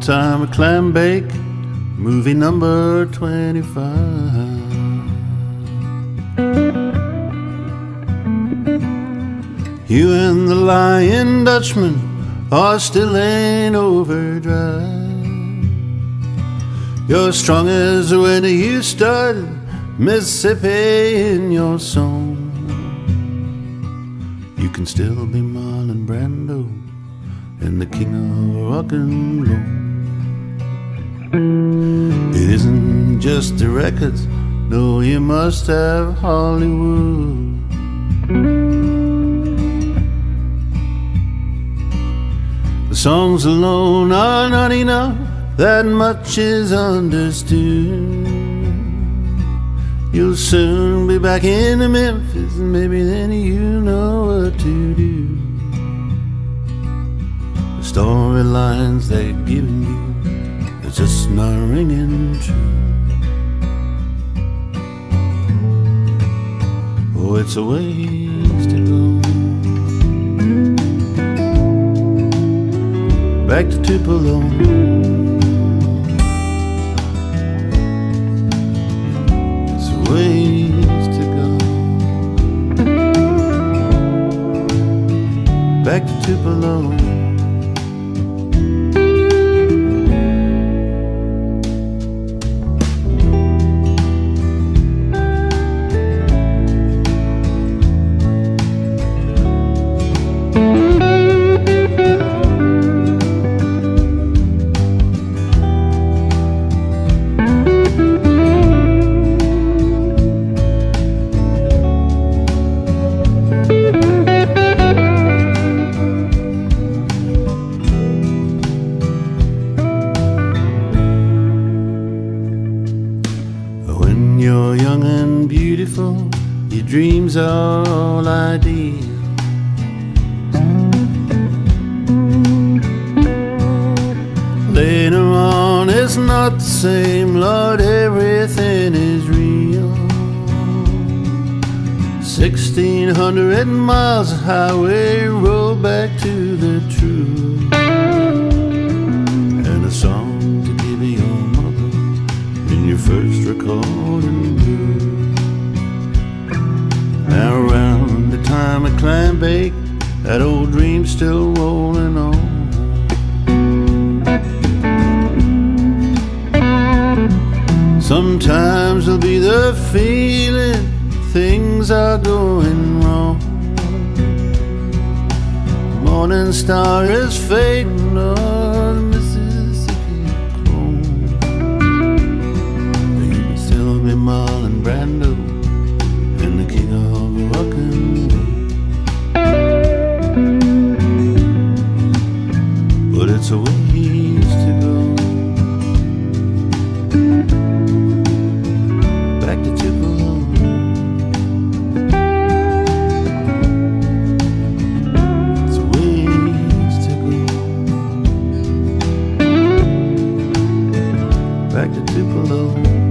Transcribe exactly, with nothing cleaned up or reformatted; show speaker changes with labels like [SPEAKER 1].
[SPEAKER 1] time of clambake, movie number twenty-five. You and the lying Dutchman are still in overdrive. You're strong as when you started Mississippi in your song. You can still be Marlon Brando and the king of rock and roll. It isn't just the records, no, you must have Hollywood. The songs alone are not enough, that much is understood. You'll soon be back in Memphis, and maybe then you know what to do. The storylines they're giving you, it's just not ringing true. Oh, it's a ways to go. Back to Tupelo. It's a ways to go. Back to Tupelo. You're young and beautiful, your dreams are all ideal. Later on it's not the same, Lord, everything is real. Sixteen hundred miles of highway roll back to the truth, and a song to give your mother in your first recording booth. Now around the time of clambake, that old dream's still rolling on. Sometimes there'll be the feeling things are going wrong. Morning star is fading on the Mississippi chrome. You can still be Marlon Brando and the king of rock and roll. But it's a ways to go. Back to Tupelo. It's a ways to go. Back to Tupelo.